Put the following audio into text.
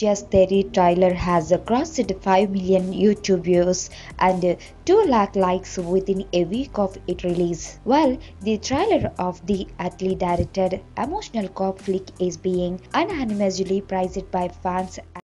Just Theory trailer has crossed 5 million YouTube views and 2 lakh likes within a week of its release. Well, the trailer of the athlete directed emotional cop flick is being unanimously praised by fans